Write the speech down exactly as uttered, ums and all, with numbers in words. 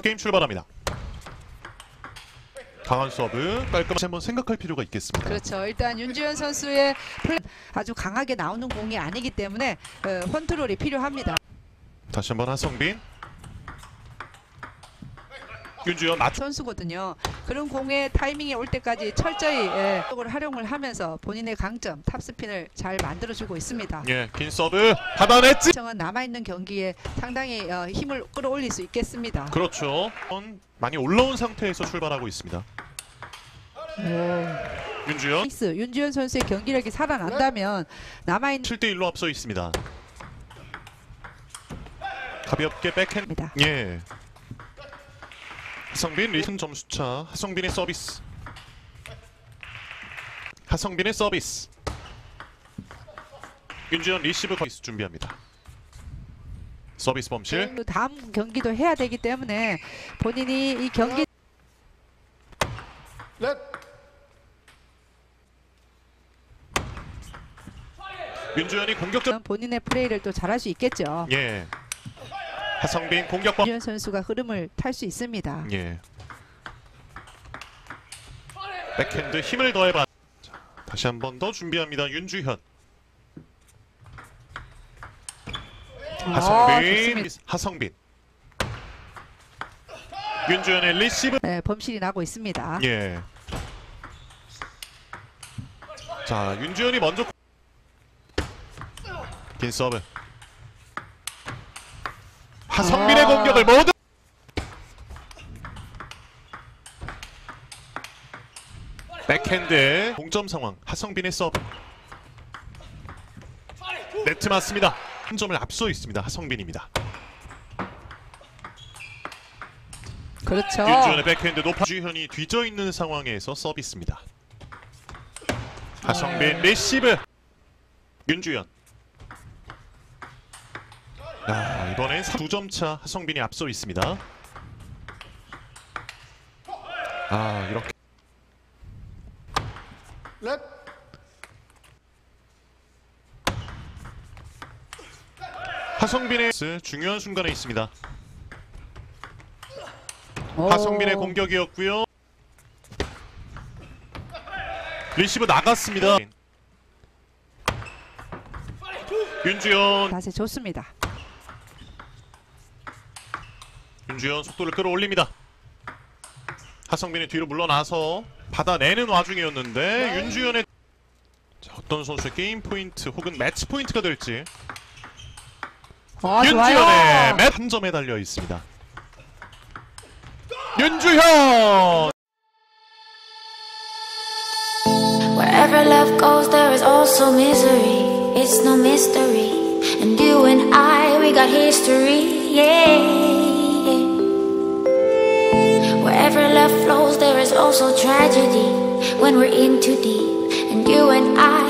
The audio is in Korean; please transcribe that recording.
게임 출발합니다. 강한 서브 깔끔하게 한번 생각할 필요가 있겠습니다. 그렇죠. 일단 윤주현 선수의 플레이 아주 강하게 나오는 공이 아니기 때문에 어, 컨트롤이 필요합니다. 다시 한번 하성빈, 윤주현 맞 선수거든요. 그런 공의 타이밍이 올 때까지 철저히 예, 활용을 하면서 본인의 강점 탑스핀을 잘 만들어주고 있습니다. 예, 긴 서브 받아냈지. 남아있는 경기에 상당히 어, 힘을 끌어올릴 수 있겠습니다. 그렇죠. 많이 올라온 상태에서 출발하고 있습니다. 오. 윤주현 윤주현 선수의 경기력이 살아난다면 남아있는 칠 대 일로 앞서 있습니다. 가볍게 백핸드. 예. 하성빈 리슨 점수차. 하성빈의 서비스. 하성빈의 서비스. 윤주현 리시브 서비스 준비합니다. 서비스 범실. 다음 경기도 해야 되기 때문에 본인이 이 경기 윤주현이 공격적 본인의 플레이를 또 잘할 수 있겠죠. 예. 하성빈 공격 범 윤주현 선수가 흐름을 탈 수 있습니다. 예. 백핸드 힘을 더해봐. 자, 다시 한 번 더 준비합니다. 윤주현. 하성빈. 아, 하성빈. 윤주현의 리시브. 네, 범실이 나고 있습니다. 예. 자, 윤주현이 먼저 긴 서브. 하성빈의 아. 공격을 모두 백핸드 동점 상황. 하성빈의 서브. 네트 맞습니다. 한 점을 앞서 있습니다. 하성빈입니다. 그렇죠. 윤주현의 백핸드 높아. 주현이 뒤져 있는 상황에서 서비스입니다. 하성빈 리시브. 윤주현. 아, 이번엔 두 점 차 하성빈이 앞서 있습니다. 아, 이렇게 하성빈의 중요한 순간에 있습니다. 오. 하성빈의 공격이었고요. 리시브 나갔습니다. 윤주현. 자세 좋습니다. 윤주현 속도를 끌어올립니다. 하성빈이 뒤로 물러나서 받아내는 와중이었는데 윤주현의 자, 어떤 선수의 게임 포인트 혹은 매치 포인트가 될지. 아, 윤주현의 매 한 점에 달려 있습니다. 윤주현. Wherever love goes, there is also misery. It's no mystery. And you and I, we got history. Yeah. Wherever love flows, there is also tragedy. When we're in too deep, and you and I.